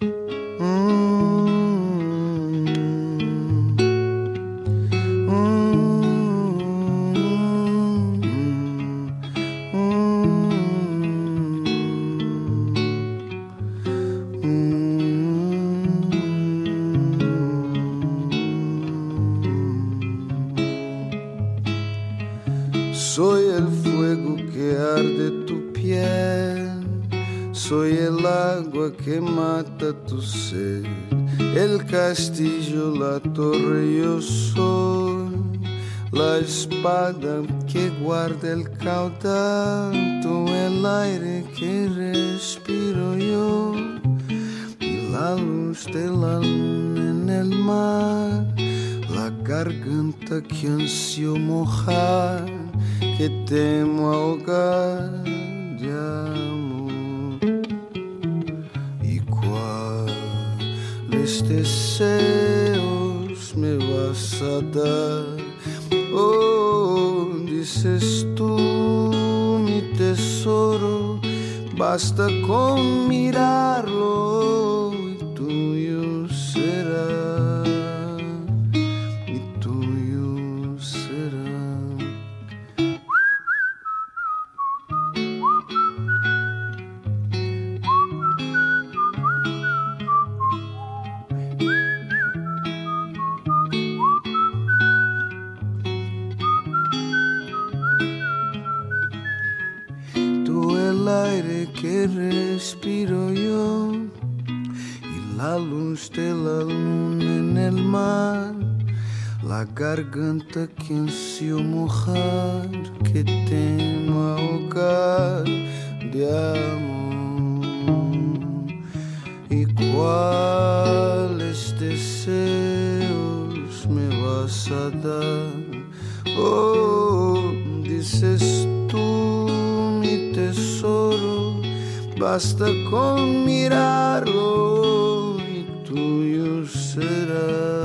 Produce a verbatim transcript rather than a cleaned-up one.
Soy el fuego que arde tu piel, soy el agua que mata tu sed, el castillo, la torre, yo soy la espada que guarda el caudal, tú el aire que respiro yo y la luz de la luna en el mar, la garganta que ansio mojar, que temo ahogar de amor. ¿Y cuáles deseos me vas a dar? Oh, dices tú, mi tesoro, basta con mirarlo y tuyo será, y tuyo será. El aire que respiro yo y la luz de la luna en el mar, la garganta que ansio mojar, que temo ahogar de amor. ¿Y cuáles deseos me vas a dar? Oh, dices tú, mi tesoro, basta con mirarlo y tuyo será.